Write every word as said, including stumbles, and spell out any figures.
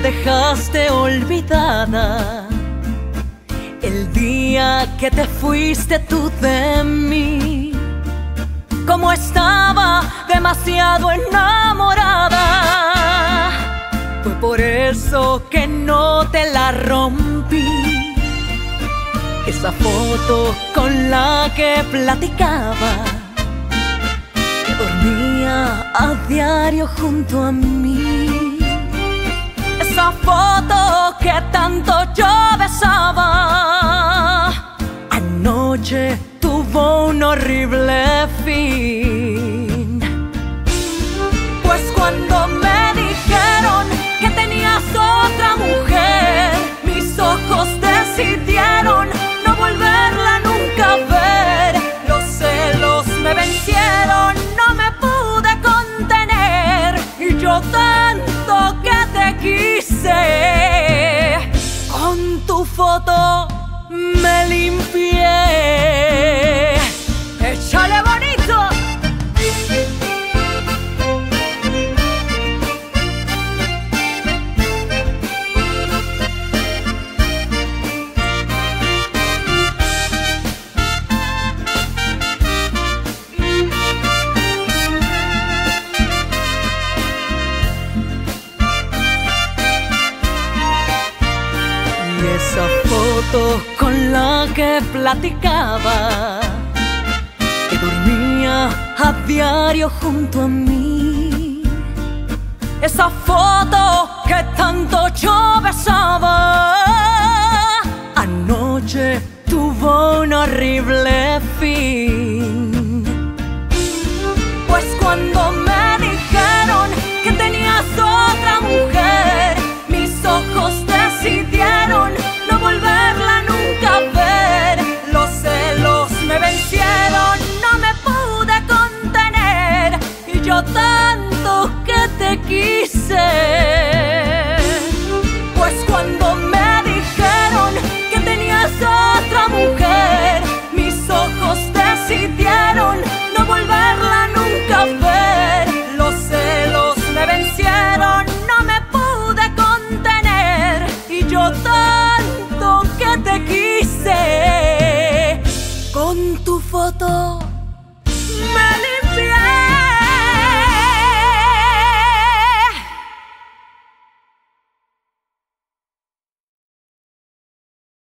dejaste olvidada el día que te fuiste tú de mí. Como estaba demasiado enamorada, fue por eso que no te la rompí. Esa foto con la que platicaba, que dormía a diario junto a mí. Esa foto que tanto yo besaba, anoche tuvo un horrible fin. Pues cuando me dijeron que tenías otra mujer, mis ojos decidieron no volverla nunca a ver. Los celos me vencieron, no me pude contener, y yo tanto que te quise, con tu foto me limpié. ¡Échale bonito! Y esa foto con la que platicaba, que dormía a diario junto a mí. Esa foto que tanto yo besaba, anoche tuvo un horrible fin. Pues cuando me dijeron que tenías otra mujer, mis ojos decidieron no volverla nunca a ver. Los celos me vencieron, no me pude contener, y yo tanto que te quise. Pues cuando me dijeron que tenías otra mujer, mis ojos decidieron no volverla nunca a ver. Los celos me vencieron, no me pude contener, y yo tanto que te quise, con tu foto